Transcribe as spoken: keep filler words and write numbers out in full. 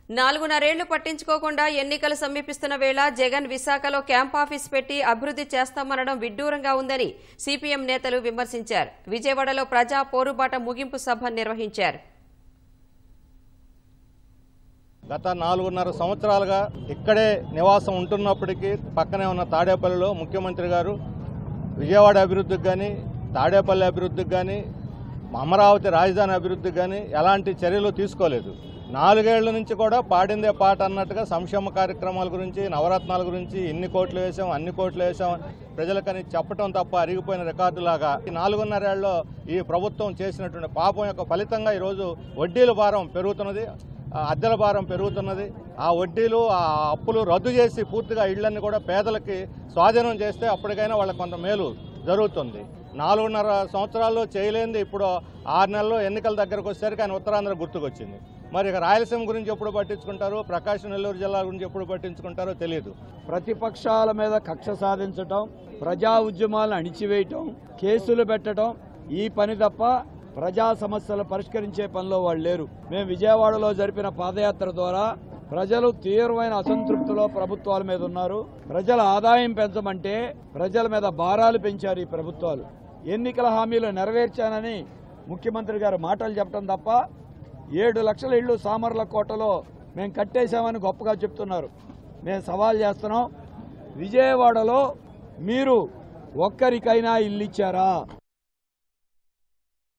నాలుగున్నరేళ్లు పట్టించుకోకుండా ఎన్నికలు సమీపిస్తున్న వేళ జగన్ విశాఖలో క్యాంప్ ఆఫీస్ పెట్టి అభివృద్ధి చేస్తామనడం విడ్డూరంగా ఉందని సిపిఎం నేతలు విమర్శించారు. విజయవాడలో ప్రజా పోరుబాట ముగింపు సభ నిర్వహించారు. గత నాలుగున్నర సంవత్సరాలుగా ఇక్కడే నివాసం ఉంటున్నప్పటికీ పక్కనే ఉన్న తాడేపల్లిలో ముఖ్యమంత్రి గారు విజయవాడ అభివృద్ధికి కానీ తాడేపల్లి అభివృద్ధికి కానీ అమరావతి రాజధాని అభివృద్ధికి కానీ ఎలాంటి చర్యలు తీసుకోలేదు. నాలుగేళ్ల నుంచి కూడా పాడిందే పాట అన్నట్టుగా సంక్షేమ కార్యక్రమాల గురించి, నవరత్నాల గురించి ఇన్ని కోట్లు వేసాం అన్ని కోట్లు వేసాం ప్రజలకని చెప్పటం తప్ప అరిగిపోయిన రికార్డులాగా ఈ నాలుగున్నరేళ్లలో ఈ ప్రభుత్వం చేసినటువంటి పాపం యొక్క ఫలితంగా ఈరోజు వడ్డీల భారం పెరుగుతున్నది, అద్దెల భారం పెరుగుతున్నది. ఆ వడ్డీలు ఆ అప్పులు రద్దు చేసి పూర్తిగా ఇళ్లన్నీ కూడా పేదలకి స్వాధీనం చేస్తే అప్పటికైనా వాళ్ళకి కొంత మేలు జరుగుతుంది. నాలుగున్నర సంవత్సరాల్లో చేయలేంది ఇప్పుడు ఆరు నెలల్లో ఎన్నికల దగ్గరకు వచ్చేసరికి ఆయన ఉత్తరాంధ్ర గుర్తుకొచ్చింది. మరి ఇక రాయలసీమ గురించి ఎప్పుడు పట్టించుకుంటారు, ప్రకాశం నెల్లూరు జిల్లా గురించి ఎప్పుడు పట్టించుకుంటారో తెలియదు. ప్రతిపక్షాల మీద కక్ష సాధించటం, ప్రజా ఉద్యమాలను అణిచివేయటం, కేసులు పెట్టడం ఈ పని తప్ప ప్రజా సమస్యలు పరిష్కరించే పనిలో వాళ్ళు లేరు. మేము విజయవాడలో జరిపిన పాదయాత్ర ద్వారా ప్రజలు తీవ్రమైన అసంతృప్తిలో ప్రభుత్వాల మీద ఉన్నారు. ప్రజల ఆదాయం పెంచమంటే ప్రజల మీద భారాలు పెంచారు ఈ ప్రభుత్వాలు. ఎన్నికల హామీలు నెరవేర్చానని ముఖ్యమంత్రి గారు మాటలు చెప్పడం తప్ప ఏడు లక్షల ఇళ్లు సామర్లకోటలో మేము కట్టేశామని గొప్పగా చెప్తున్నారు. మేము సవాల్ చేస్తున్నాం, విజయవాడలో మీరు ఒక్కరికైనా ఇల్లు ఇచ్చారా?